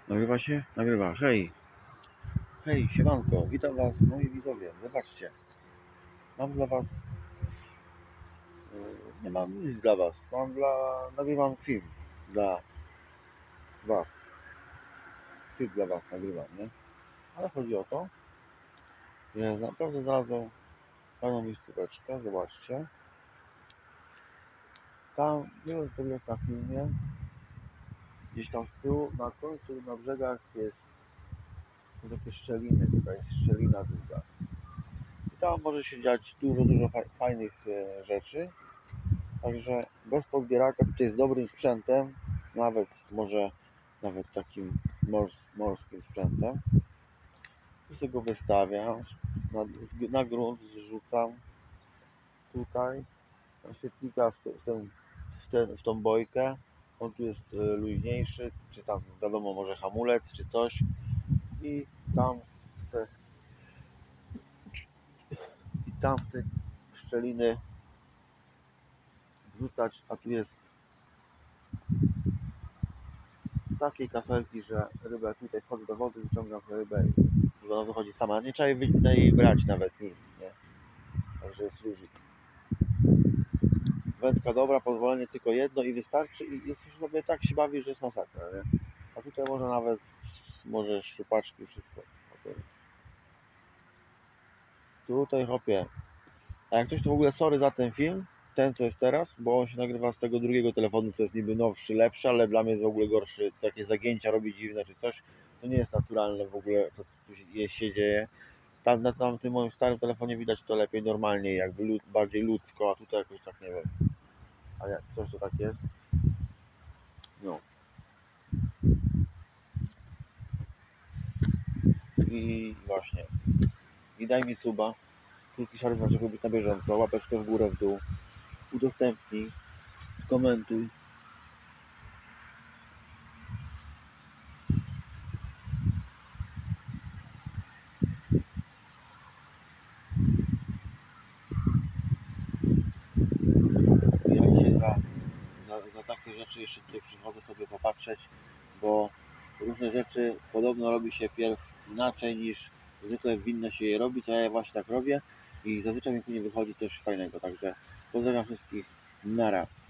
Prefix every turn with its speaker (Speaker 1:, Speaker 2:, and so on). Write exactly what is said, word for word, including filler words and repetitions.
Speaker 1: Nagrywa się? Nagrywa. Hej, hej, siemanko, witam was, moi widzowie. Zobaczcie, mam dla was, yy, nie mam nic dla was, mam dla, nagrywam film dla was, film dla was nagrywam, nie? Ale chodzi o to, że naprawdę znalazłem fajną miejscóweczkę, zobaczcie. Tam, nie wiem, co jest na filmie, gdzieś tam z tyłu, na końcu, na brzegach jest, są takie szczeliny, tutaj jest szczelina długa. I tam może się dziać dużo, dużo fajnych e, rzeczy. Także bez podbieraka, tutaj jest dobrym sprzętem, nawet może nawet takim mors, morskim sprzętem. Tu sobie go wystawiam, na, na grunt zrzucam tutaj na świetnika w, te, w, ten, w, ten, w tą bojkę. On tu jest luźniejszy, czy tam wiadomo może hamulec czy coś i tam te, i tam w te szczeliny wrzucać, a tu jest takiej kafelki, że rybę tutaj wchodzę do wody, wyciągam rybę i ona wychodzi sama. Nie trzeba jej brać nawet nic, nie? Także jest luzik. Wędka dobra, pozwolenie tylko jedno i wystarczy i jest już sobie tak się bawi, że jest masakra, nie? A tutaj może nawet może szczupaczki, wszystko. Tutaj hopie. A jak coś to w ogóle sorry za ten film, ten co jest teraz, bo on się nagrywa z tego drugiego telefonu, co jest niby nowszy, lepszy, ale dla mnie jest w ogóle gorszy. Takie zagięcia robi dziwne czy coś. To nie jest naturalne w ogóle, co tu się dzieje. Tam na tam, tym moim starym telefonie widać to lepiej, normalnie, jakby lud, bardziej ludzko, a tutaj jakoś tak nie wiem. A jak coś to tak jest. No. I właśnie. I daj mi suba. Krótki szary, żeby być na bieżąco. Łapeczkę w górę, w dół. Udostępnij. Skomentuj. Ja dzisiaj za, za, za takie rzeczy jeszcze tutaj przychodzę sobie popatrzeć, bo różne rzeczy podobno robi się pierw inaczej niż zwykle winno się je robić, a ja właśnie tak robię i zazwyczaj mi tu nie wychodzi coś fajnego, także pozdrawiam wszystkich, nara.